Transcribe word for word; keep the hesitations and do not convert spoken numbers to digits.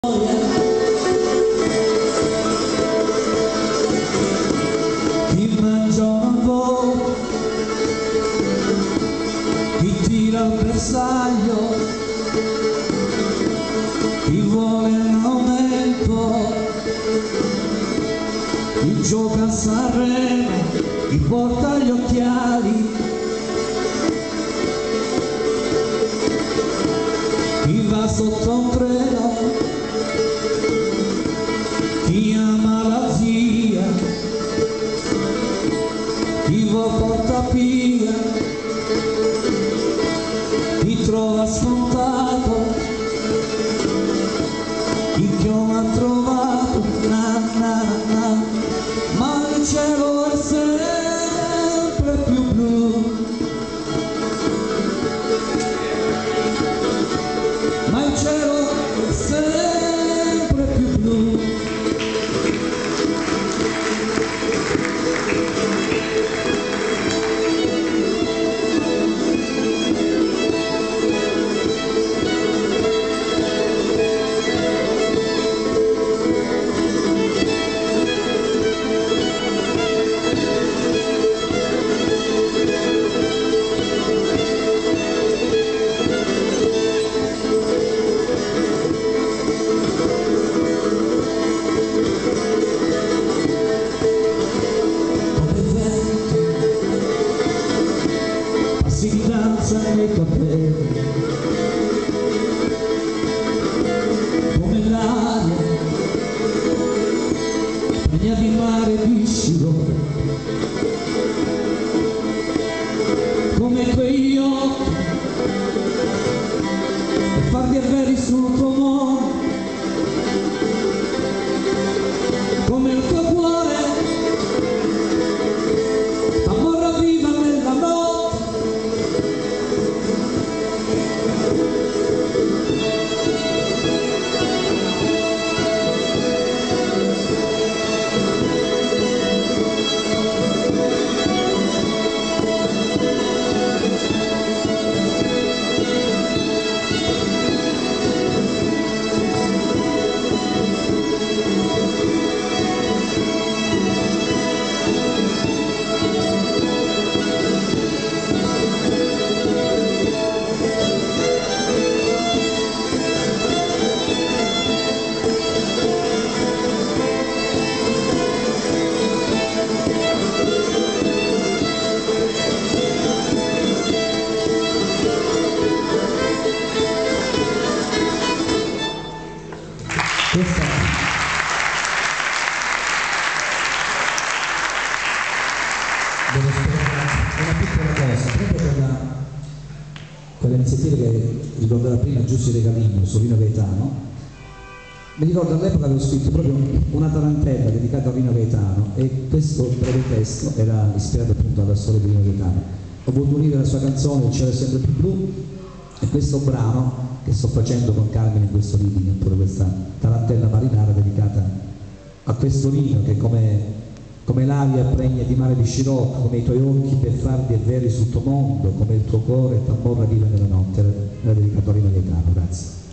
Chi mangia un po', chi tira il bersaglio, chi vuole un aumento, chi gioca a Sanremo, chi porta gli occhiali, chi va sotto un treno, chi ama la zia, chi vuol porta via, chi trova scontato, chi non ha trovato, na na na, ma il cielo è sempre più blu, ma il cielo è sempre più blu. Si danza nei capelli, come l'aria, pregna di mare di scivolo, come quegli occhi, per farli avveri sul tuo mondo, come il tuo cuore, t'ammorra viva nella notte. Questa devo spiegare una piccola cosa, proprio per la, quella iniziativa che ricordava prima Giussi Regaligno, Rino Gaetano. Mi ricordo all'epoca avevo scritto proprio una tarantella dedicata a Rino Gaetano e questo breve testo era ispirato appunto alla storia di Rino Gaetano. Ho voluto unire la sua canzone Il cielo è sempre più blu e questo brano che sto facendo con Carmine in questo reading, oppure questa tarantella marinara dedicata a questo Rino che come, come l'aria pregna di mare di scirocco, come i tuoi occhi beffardi e veri sul tuo mondo, come il tuo cuore t'ammorra viva nella notte, era dedicato a Rino Gaetano. Grazie.